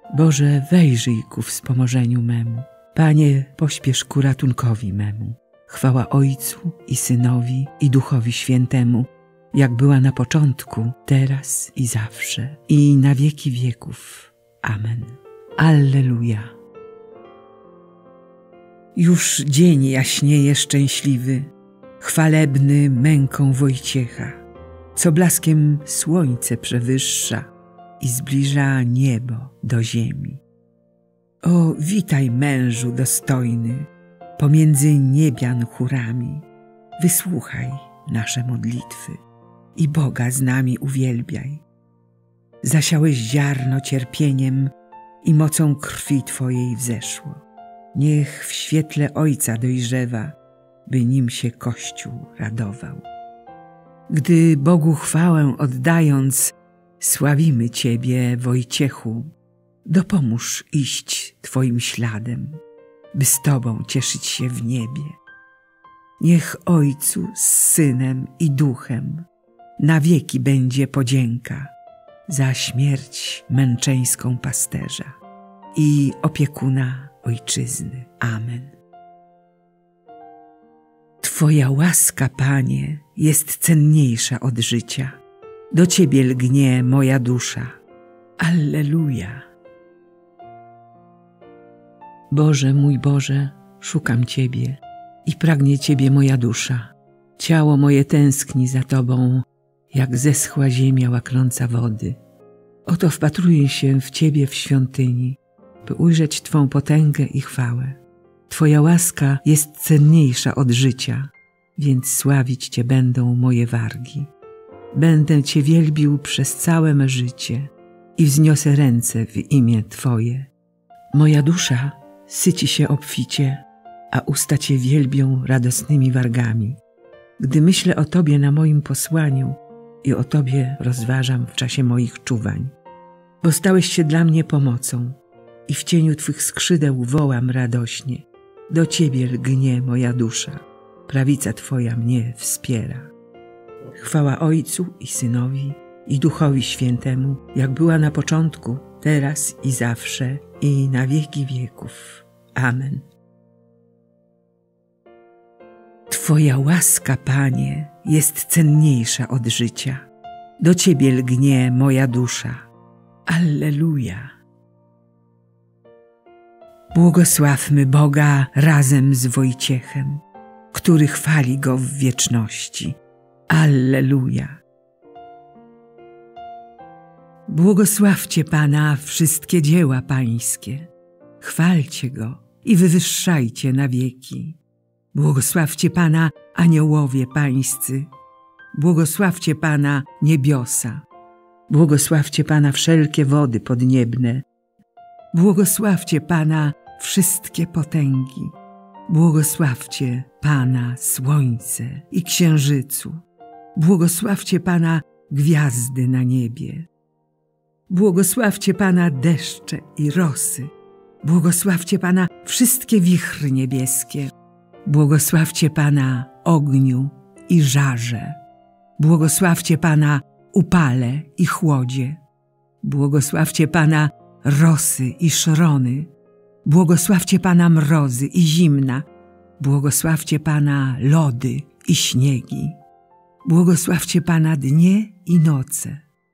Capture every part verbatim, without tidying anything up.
Boże, wejrzyj ku wspomożeniu memu. Panie, pośpiesz ku ratunkowi memu. Chwała Ojcu i Synowi i Duchowi Świętemu, jak była na początku, teraz i zawsze, i na wieki wieków. Amen. Alleluja. Już dzień jaśnieje szczęśliwy, chwalebny męką Wojciecha, co blaskiem słońce przewyższa i zbliża niebo do ziemi. O, witaj mężu dostojny, pomiędzy niebian chórami, wysłuchaj nasze modlitwy i Boga z nami uwielbiaj. Zasiałeś ziarno cierpieniem i mocą krwi Twojej wzeszło. Niech w świetle Ojca dojrzewa, by nim się Kościół radował. Gdy Bogu chwałę oddając, sławimy Ciebie, Wojciechu, dopomóż iść Twoim śladem, by z Tobą cieszyć się w niebie. Niech Ojcu z Synem i Duchem na wieki będzie podzięka za śmierć męczeńską pasterza i opiekuna Ojczyzny. Amen. Twoja łaska, Panie, jest cenniejsza od życia. Do Ciebie lgnie moja dusza. Alleluja. Boże, mój Boże, szukam Ciebie i pragnie Ciebie moja dusza. Ciało moje tęskni za Tobą, jak zeschła ziemia łaknąca wody. Oto wpatruję się w Ciebie w świątyni, by ujrzeć Twą potęgę i chwałę. Twoja łaska jest cenniejsza od życia, więc sławić Cię będą moje wargi. Będę Cię wielbił przez całe me życie i wzniosę ręce w imię Twoje. Moja dusza syci się obficie, a usta Cię wielbią radosnymi wargami. Gdy myślę o Tobie na moim posłaniu i o Tobie rozważam w czasie moich czuwań. Bo stałeś się dla mnie pomocą i w cieniu Twych skrzydeł wołam radośnie. Do Ciebie lgnie moja dusza, prawica Twoja mnie wspiera. Chwała Ojcu i Synowi i Duchowi Świętemu, jak była na początku, teraz i zawsze, i na wieki wieków. Amen. Twoja łaska, Panie, jest cenniejsza od życia. Do Ciebie lgnie moja dusza. Alleluja. Błogosławmy Boga razem z Wojciechem, który chwali Go w wieczności. Alleluja. Błogosławcie Pana wszystkie dzieła Pańskie. Chwalcie Go i wywyższajcie na wieki. Błogosławcie Pana aniołowie Pańscy. Błogosławcie Pana niebiosa. Błogosławcie Pana wszelkie wody podniebne. Błogosławcie Pana wszystkie potęgi. Błogosławcie Pana słońce i księżycu. Błogosławcie Pana gwiazdy na niebie. Błogosławcie Pana deszcze i rosy. Błogosławcie Pana wszystkie wichry niebieskie. Błogosławcie Pana ogniu i żarze. Błogosławcie Pana upale i chłodzie. Błogosławcie Pana rosy i szrony. Błogosławcie Pana mrozy i zimna. Błogosławcie Pana lody i śniegi. Błogosławcie Pana dnie i noce.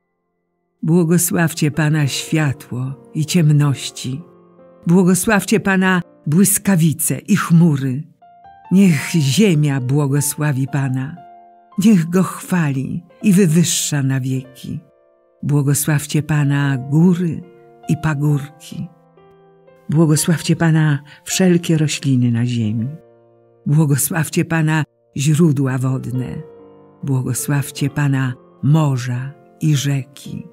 Błogosławcie Pana światło i ciemności. Błogosławcie Pana błyskawice i chmury. Niech ziemia błogosławi Pana. Niech Go chwali i wywyższa na wieki. Błogosławcie Pana góry i pagórki. Błogosławcie Pana wszelkie rośliny na ziemi. Błogosławcie Pana źródła wodne. Błogosławcie Pana morza i rzeki.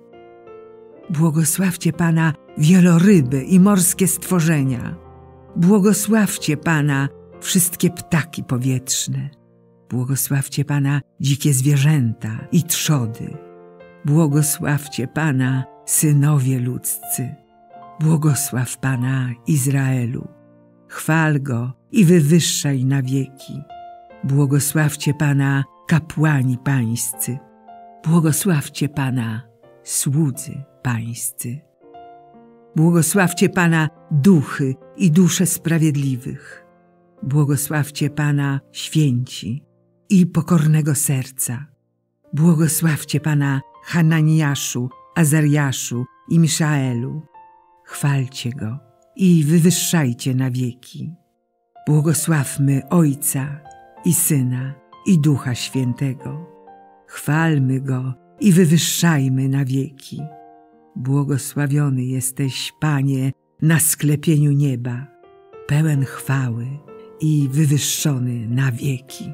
Błogosławcie Pana wieloryby i morskie stworzenia. Błogosławcie Pana wszystkie ptaki powietrzne. Błogosławcie Pana dzikie zwierzęta i trzody. Błogosławcie Pana synowie ludzcy. Błogosław Pana Izraelu. Chwal Go i wywyższaj na wieki. Błogosławcie Pana kapłani pańscy. Błogosławcie Pana słudzy pańscy. Błogosławcie Pana duchy i dusze sprawiedliwych. Błogosławcie Pana święci i pokornego serca. Błogosławcie Pana Hananiaszu, Azariaszu i Miszaelu. Chwalcie Go i wywyższajcie na wieki. Błogosławmy Ojca i Syna i Ducha Świętego. Chwalmy Go i wywyższajmy na wieki. Błogosławiony jesteś, Panie, na sklepieniu nieba, pełen chwały i wywyższony na wieki.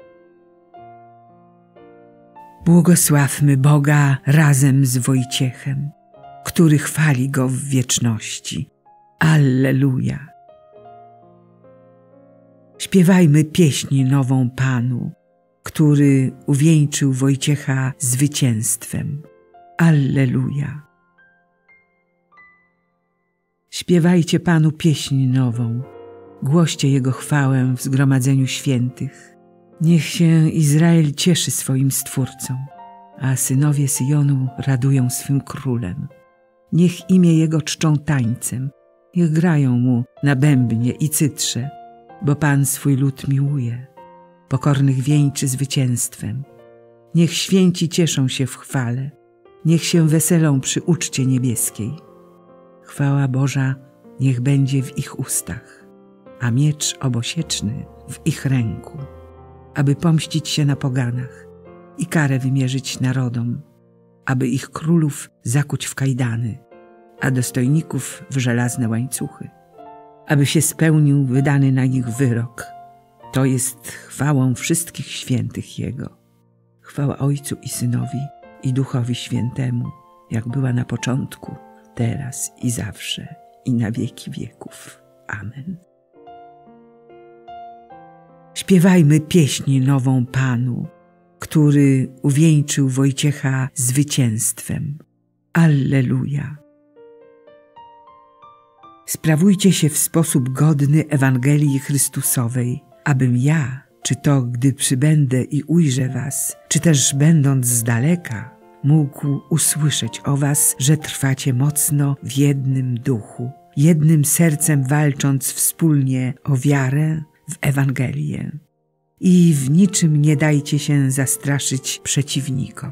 Błogosławmy Boga razem z Wojciechem, który chwali Go w wieczności. Alleluja! Śpiewajmy pieśń nową Panu, który uwieńczył Wojciecha zwycięstwem. Alleluja! Śpiewajcie Panu pieśń nową, głoście Jego chwałę w zgromadzeniu świętych. Niech się Izrael cieszy swoim Stwórcą, a synowie Syjonu radują swym Królem. Niech imię Jego czczą tańcem, niech grają Mu na bębnie i cytrze, bo Pan swój lud miłuje, pokornych wieńczy zwycięstwem. Niech święci cieszą się w chwale, niech się weselą przy uczcie niebieskiej. Chwała Boża niech będzie w ich ustach, a miecz obosieczny w ich ręku, aby pomścić się na poganach i karę wymierzyć narodom, aby ich królów zakuć w kajdany, a dostojników w żelazne łańcuchy, aby się spełnił wydany na nich wyrok. To jest chwałą wszystkich świętych Jego. Chwała Ojcu i Synowi i Duchowi Świętemu, jak była na początku, teraz i zawsze, i na wieki wieków. Amen. Śpiewajmy pieśń nową Panu, który uwieńczył Wojciecha zwycięstwem. Alleluja! Sprawujcie się w sposób godny Ewangelii Chrystusowej, abym ja, czy to gdy przybędę i ujrzę was, czy też będąc z daleka, mógł usłyszeć o was, że trwacie mocno w jednym duchu, jednym sercem walcząc wspólnie o wiarę w Ewangelię. I w niczym nie dajcie się zastraszyć przeciwnikom.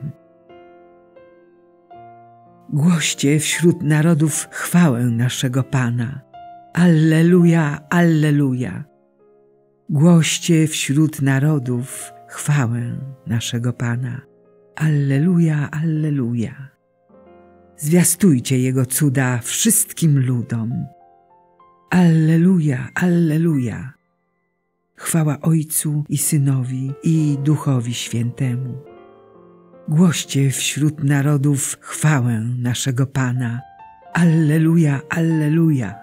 Głoście wśród narodów chwałę naszego Pana. Alleluja, alleluja. Głoście wśród narodów chwałę naszego Pana. Alleluja, alleluja. Zwiastujcie Jego cuda wszystkim ludom. Alleluja, alleluja. Chwała Ojcu i Synowi i Duchowi Świętemu. Głoście wśród narodów chwałę naszego Pana. Alleluja, alleluja.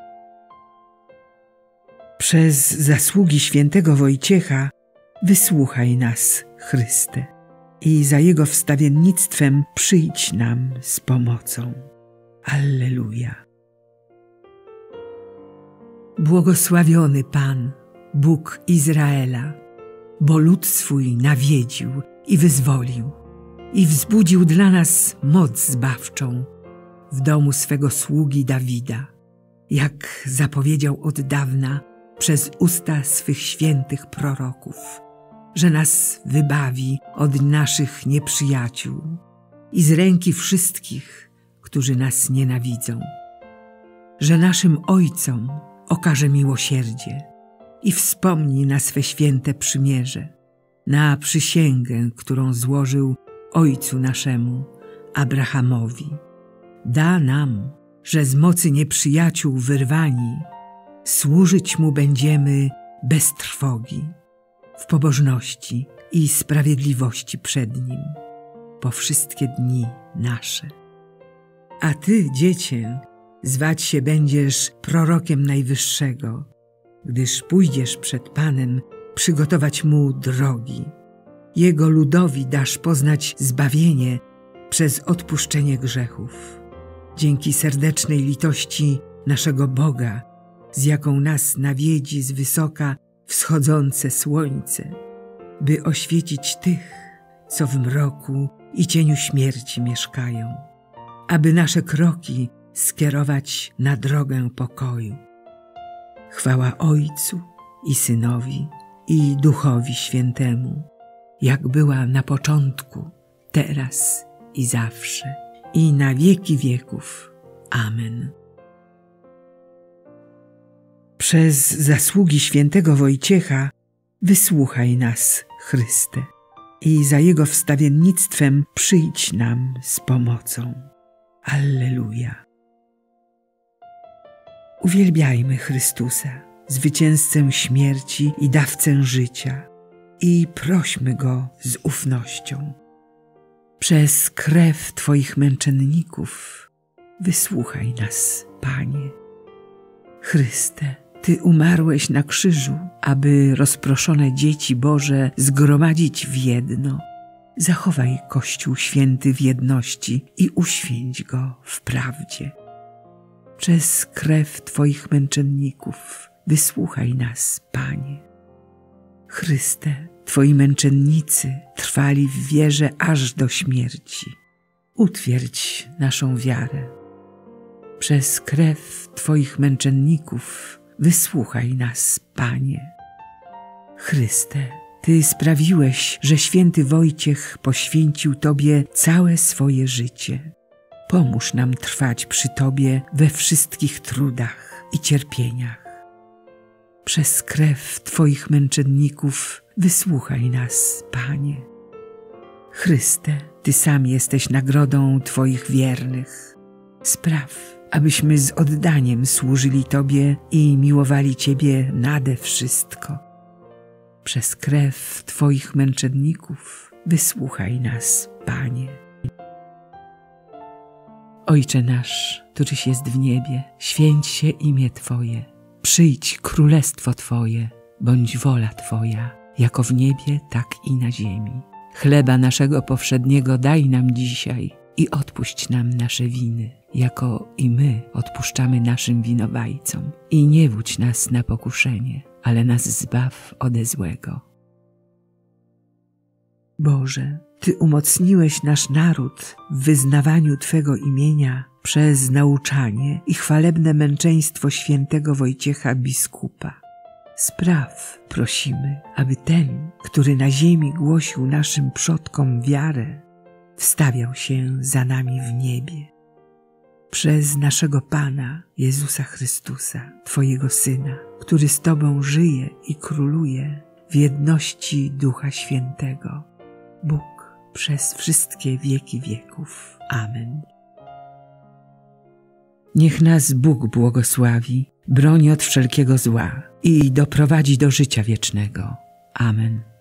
Przez zasługi świętego Wojciecha wysłuchaj nas, Chryste, i za Jego wstawiennictwem przyjdź nam z pomocą. Alleluja. Błogosławiony Pan, Bóg Izraela, bo lud swój nawiedził i wyzwolił i wzbudził dla nas moc zbawczą w domu swego sługi Dawida, jak zapowiedział od dawna przez usta swych świętych proroków, że nas wybawi od naszych nieprzyjaciół i z ręki wszystkich, którzy nas nienawidzą, że naszym ojcom okaże miłosierdzie i wspomni na swe święte przymierze, na przysięgę, którą złożył ojcu naszemu, Abrahamowi. Da nam, że z mocy nieprzyjaciół wyrwani, służyć Mu będziemy bez trwogi, w pobożności i sprawiedliwości przed Nim, po wszystkie dni nasze. A Ty, Dziecię, zwać się będziesz prorokiem Najwyższego, gdyż pójdziesz przed Panem przygotować Mu drogi. Jego ludowi dasz poznać zbawienie przez odpuszczenie grzechów. Dzięki serdecznej litości naszego Boga, z jaką nas nawiedzi z wysoka wschodzące słońce, by oświecić tych, co w mroku i cieniu śmierci mieszkają, aby nasze kroki skierować na drogę pokoju. Chwała Ojcu i Synowi, i Duchowi Świętemu, jak była na początku, teraz i zawsze, i na wieki wieków. Amen. Przez zasługi świętego Wojciecha wysłuchaj nas, Chryste, i za Jego wstawiennictwem przyjdź nam z pomocą. Alleluja. Uwielbiajmy Chrystusa, zwycięzcę śmierci i dawcę życia, i prośmy Go z ufnością. Przez krew Twoich męczenników wysłuchaj nas, Panie. Chryste, Ty umarłeś na krzyżu, aby rozproszone dzieci Boże zgromadzić w jedno. Zachowaj Kościół święty w jedności i uświęć go w prawdzie. Przez krew Twoich męczenników wysłuchaj nas, Panie. Chryste, Twoi męczennicy trwali w wierze aż do śmierci. Utwierdź naszą wiarę. Przez krew Twoich męczenników wysłuchaj nas, Panie. Chryste, Ty sprawiłeś, że święty Wojciech poświęcił Tobie całe swoje życie. Pomóż nam trwać przy Tobie we wszystkich trudach i cierpieniach. Przez krew Twoich męczenników wysłuchaj nas, Panie. Chryste, Ty sam jesteś nagrodą Twoich wiernych. Spraw, abyśmy z oddaniem służyli Tobie i miłowali Ciebie nade wszystko. Przez krew Twoich męczenników wysłuchaj nas, Panie. Ojcze nasz, któryś jest w niebie, święć się imię Twoje. Przyjdź królestwo Twoje, bądź wola Twoja, jako w niebie, tak i na ziemi. Chleba naszego powszedniego daj nam dzisiaj i odpuść nam nasze winy, jako i my odpuszczamy naszym winowajcom. I nie wódź nas na pokuszenie, ale nas zbaw ode złego. Boże, Ty umocniłeś nasz naród w wyznawaniu Twego imienia przez nauczanie i chwalebne męczeństwo świętego Wojciecha biskupa. Spraw, prosimy, aby ten, który na ziemi głosił naszym przodkom wiarę, wstawiał się za nami w niebie. Przez naszego Pana Jezusa Chrystusa, Twojego Syna, który z Tobą żyje i króluje w jedności Ducha Świętego, Bóg przez wszystkie wieki wieków. Amen. Niech nas Bóg błogosławi, broni od wszelkiego zła i doprowadzi do życia wiecznego. Amen.